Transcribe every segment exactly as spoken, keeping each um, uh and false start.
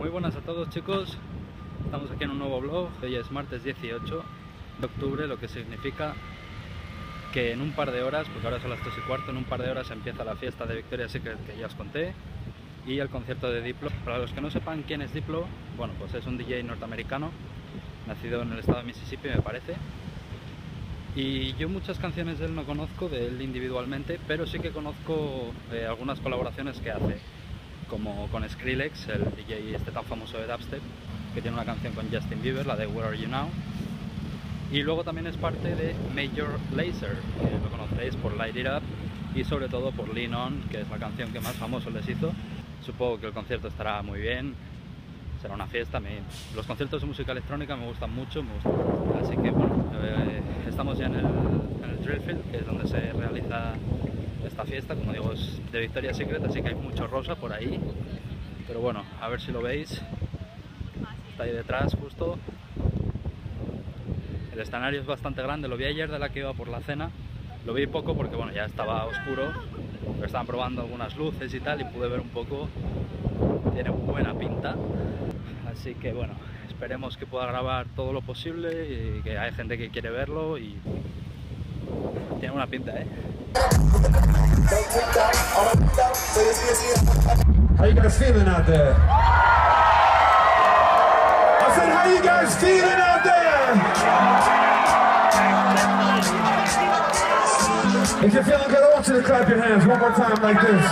Muy buenas a todos, chicos, estamos aquí en un nuevo vlog. Hoy es martes dieciocho de octubre, lo que significa que en un par de horas, porque ahora son las tres y cuarto, en un par de horas empieza la fiesta de Victoria's Secret que ya os conté y el concierto de Diplo. Para los que no sepan quién es Diplo, bueno, pues es un D J norteamericano nacido en el estado de Mississippi, me parece, y yo muchas canciones de él no conozco, de él individualmente, pero sí que conozco eh, algunas colaboraciones que hace, como con Skrillex, el D J este tan famoso de dubstep, que tiene una canción con Justin Bieber, la de Where Are You Now, y luego también es parte de Major Lazer, que lo conocéis por Light It Up y sobre todo por Lean On, que es la canción que más famoso les hizo. Supongo que el concierto estará muy bien, será una fiesta. Me... los conciertos de música electrónica me gustan mucho, me gustan. Así que bueno, eh, estamos ya en el, en el Drillfield, que es donde se realiza esta fiesta. Como digo, es de Victoria's Secret, así que hay mucho rosa por ahí, pero bueno, a ver si lo veis, está ahí detrás justo. El escenario es bastante grande, lo vi ayer de la que iba por la cena, lo vi poco porque bueno, ya estaba oscuro, pero estaban probando algunas luces y tal y pude ver un poco. Tiene buena pinta, así que bueno, esperemos que pueda grabar todo lo posible y que hay gente que quiere verlo y tiene buena pinta, ¿eh? How you guys feeling out there? I said, how you guys feeling out there? If you're feeling good, I want you to clap your hands one more time like this.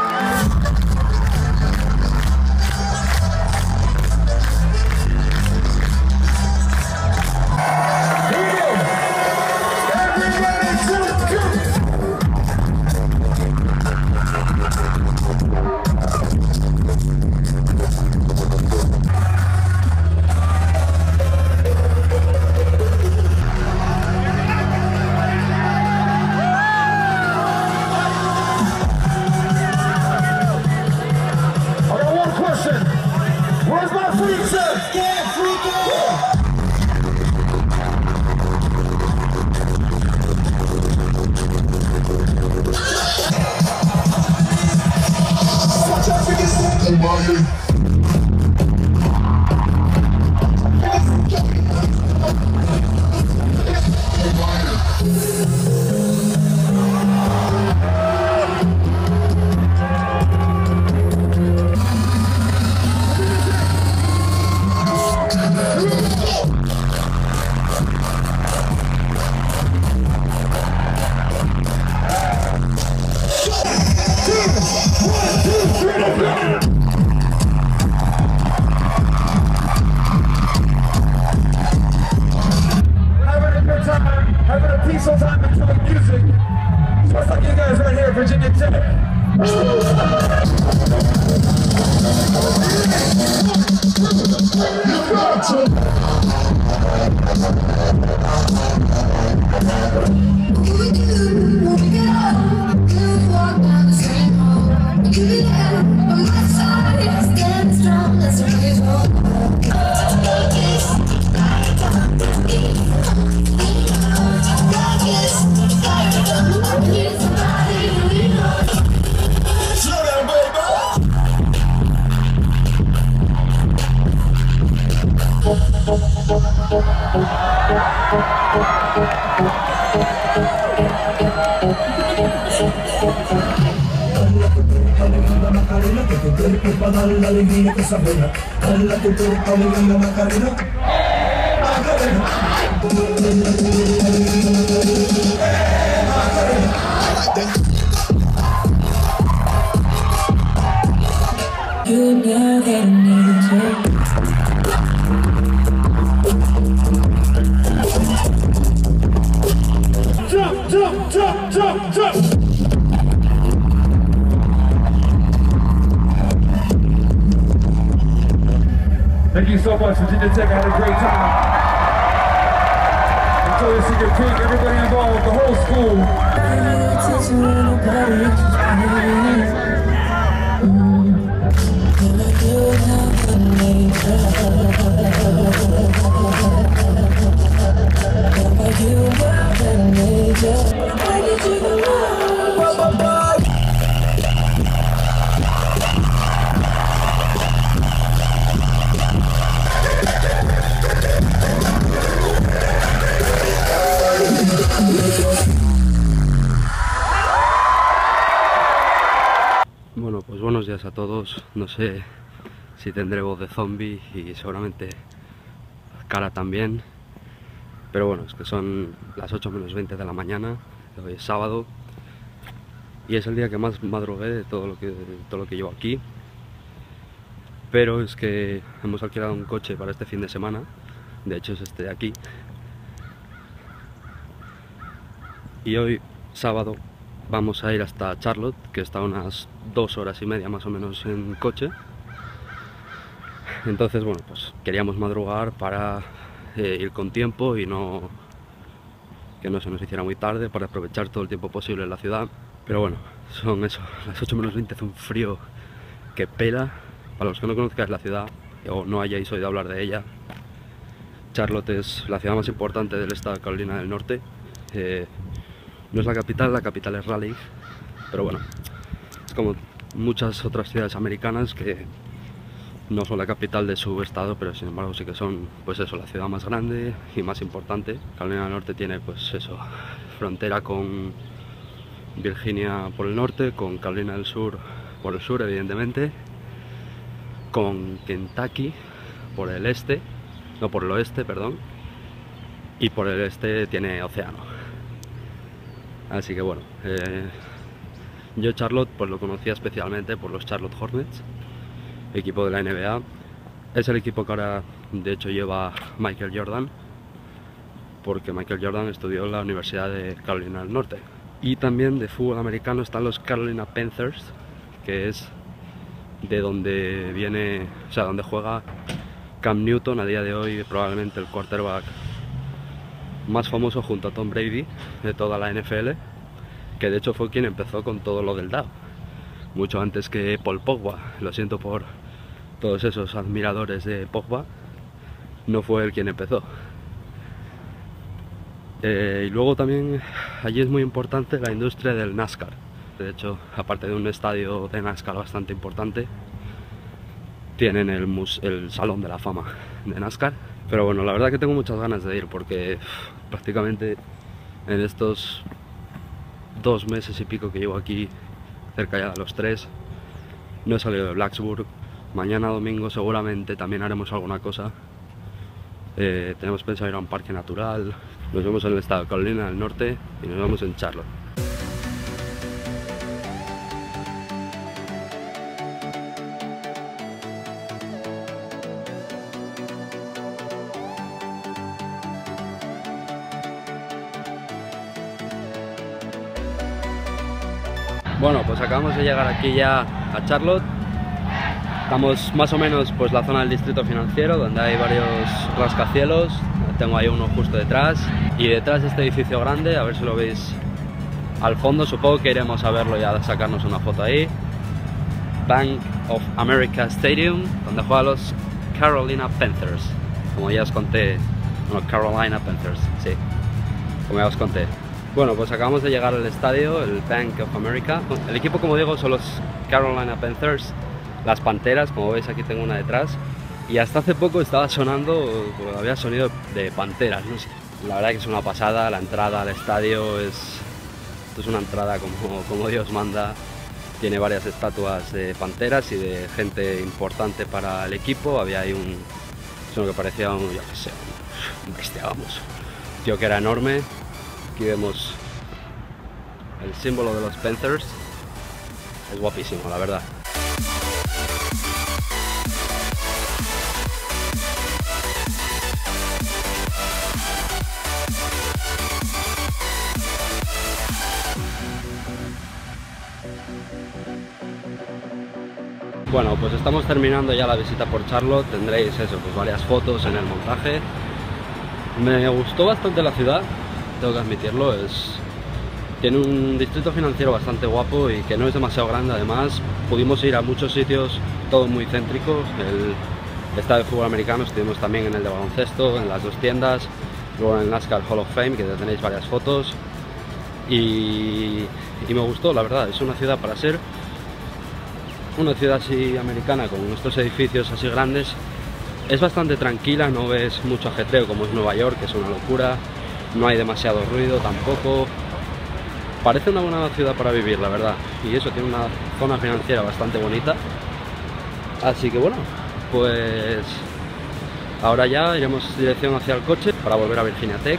Jump, jump, jump, jump, jump! Thank you so much, Virginia Tech. I had a great time. Victoria's Secret Peak, everybody involved, the whole school. todos. No sé si tendré voz de zombie y seguramente cara también. Pero bueno, es que son las ocho menos veinte de la mañana, hoy es sábado. Y es el día que más madrugué de todo lo que, de todo lo que llevo aquí. Pero es que hemos alquilado un coche para este fin de semana. De hecho es este de aquí. Y hoy, sábado, vamos a ir hasta Charlotte, que está a unas dos horas y media más o menos en coche. Entonces, bueno, pues queríamos madrugar para eh, ir con tiempo y no que no se nos hiciera muy tarde, para aprovechar todo el tiempo posible en la ciudad. Pero bueno, son eso, las ocho menos veinte, hace un frío que pela. Para los que no conozcáis la ciudad o no hayáis oído hablar de ella, Charlotte es la ciudad más importante del estado de Carolina del Norte. Eh, no es la capital, la capital es Raleigh, pero bueno, es como muchas otras ciudades americanas que no son la capital de su estado, pero sin embargo sí que son, pues eso, la ciudad más grande y más importante. Carolina del Norte tiene, pues eso, frontera con Virginia por el norte, con Carolina del Sur por el sur, evidentemente, con Kentucky por el este, no por el oeste, perdón, y por el este tiene océano. Así que bueno, eh, yo Charlotte pues lo conocía especialmente por los Charlotte Hornets, equipo de la N B A. Es el equipo que ahora de hecho lleva Michael Jordan, porque Michael Jordan estudió en la Universidad de Carolina del Norte. Y también de fútbol americano están los Carolina Panthers, que es de donde viene, o sea, donde juega Cam Newton a día de hoy, probablemente el quarterback más famoso junto a Tom Brady de toda la N F L, que de hecho fue quien empezó con todo lo del D A O, mucho antes que Paul Pogba. Lo siento por todos esos admiradores de Pogba, no fue él quien empezó. Eh, y luego también allí es muy importante la industria del NASCAR. De hecho, aparte de un estadio de NASCAR bastante importante, tienen el, mus el Salón de la Fama de NASCAR. Pero bueno, la verdad que tengo muchas ganas de ir porque uf, prácticamente en estos dos meses y pico que llevo aquí, cerca ya de los tres, no he salido de Blacksburg. Mañana domingo seguramente también haremos alguna cosa. Eh, tenemos pensado ir a un parque natural. Nos vemos en el estado de Carolina del Norte y nos vemos en Charlotte. Bueno, pues acabamos de llegar aquí ya a Charlotte. Estamos más o menos pues la zona del distrito financiero, donde hay varios rascacielos. Tengo ahí uno justo detrás. Y detrás de este edificio grande, a ver si lo veis al fondo, supongo que iremos a verlo ya, a sacarnos una foto ahí. Bank of America Stadium, donde juegan los Carolina Panthers. Como ya os conté, bueno, Carolina Panthers, sí, como ya os conté. Bueno, pues acabamos de llegar al estadio, el Bank of America. El equipo, como digo, son los Carolina Panthers, las Panteras, como veis aquí tengo una detrás. Y hasta hace poco estaba sonando, pues, había sonido de panteras, no sé. La verdad que es una pasada, la entrada al estadio es, es una entrada como, como Dios manda. Tiene varias estatuas de panteras y de gente importante para el equipo. Había ahí un, eso que parecía un, yo qué sé, un bestia, vamos, un tío que era enorme. Aquí vemos el símbolo de los Panthers, es guapísimo, la verdad. Bueno, pues estamos terminando ya la visita por Charlotte. Tendréis eso, pues varias fotos en el montaje. Me gustó bastante la ciudad, tengo que admitirlo. Es, tiene un distrito financiero bastante guapo y que no es demasiado grande. Además, pudimos ir a muchos sitios, todo muy céntrico. El estadio de fútbol americano, estuvimos también en el de baloncesto, en las dos tiendas, luego en el NASCAR Hall of Fame, que tenéis varias fotos. Y, y me gustó, la verdad. Es una ciudad para ser una ciudad así americana, con estos edificios así grandes. Es bastante tranquila, no ves mucho ajetreo como es Nueva York, que es una locura. No hay demasiado ruido tampoco. Parece una buena ciudad para vivir, la verdad. Y eso, tiene una zona financiera bastante bonita. Así que bueno, pues ahora ya iremos dirección hacia el coche para volver a Virginia Tech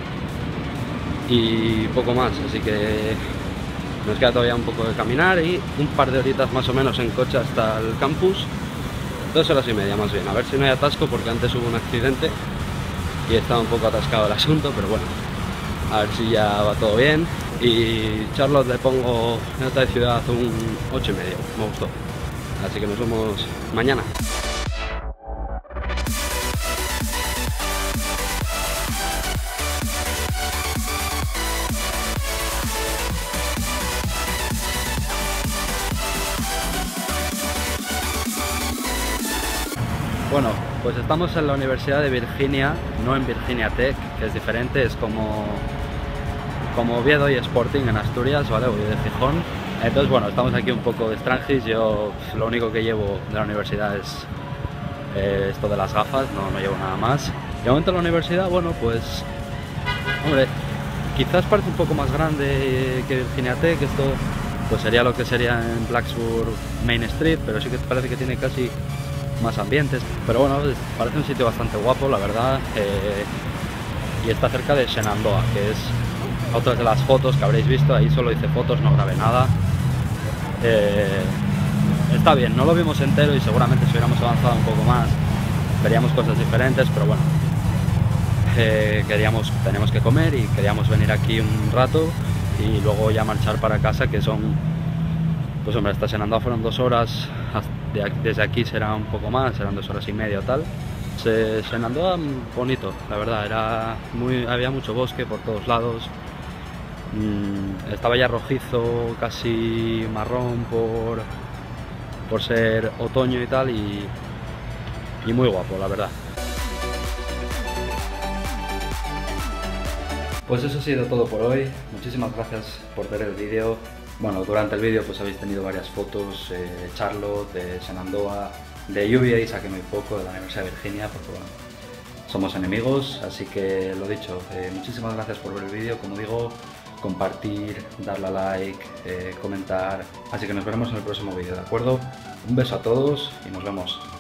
y poco más, así que nos queda todavía un poco de caminar y un par de horitas más o menos en coche hasta el campus. Dos horas y media más bien, a ver si no hay atasco porque antes hubo un accidente y estaba un poco atascado el asunto, pero bueno, a ver si ya va todo bien. Y Charlotte le pongo en otra ciudad un ocho y medio, me gustó. Así que nos vemos mañana. Bueno, pues estamos en la Universidad de Virginia, no en Virginia Tech, que es diferente, es como, como Oviedo y Sporting en Asturias, ¿vale? Voy de Gijón. Entonces, bueno, estamos aquí un poco de extranjis. Yo lo único que llevo de la universidad es eh, esto de las gafas, no, no llevo nada más. De momento en la universidad, bueno, pues, hombre, quizás parece un poco más grande que Virginia Tech. Esto pues sería lo que sería en Blacksburg Main Street, pero sí que parece que tiene casi más ambientes, pero bueno, parece un sitio bastante guapo, la verdad, eh, y está cerca de Shenandoah, que es otra de las fotos que habréis visto. Ahí solo hice fotos, no grabé nada. Eh, está bien, no lo vimos entero y seguramente si hubiéramos avanzado un poco más veríamos cosas diferentes, pero bueno, eh, queríamos, teníamos que comer y queríamos venir aquí un rato y luego ya marchar para casa, que son, pues hombre, hasta Shenandoah fueron dos horas, desde aquí será un poco más, serán dos horas y media o tal. Se, Shenandoah bonito, la verdad, era muy, había mucho bosque por todos lados, mm, estaba ya rojizo, casi marrón por, por ser otoño y tal, y, y muy guapo, la verdad. Pues eso ha sido todo por hoy, muchísimas gracias por ver el vídeo. Bueno, durante el vídeo pues habéis tenido varias fotos, eh, de Charlotte, de Shenandoah, de U V A, saqué muy poco, de la Universidad de Virginia, porque bueno, somos enemigos, así que lo dicho, eh, muchísimas gracias por ver el vídeo, como digo, compartir, darle a like, eh, comentar, así que nos veremos en el próximo vídeo, ¿de acuerdo? Un beso a todos y nos vemos.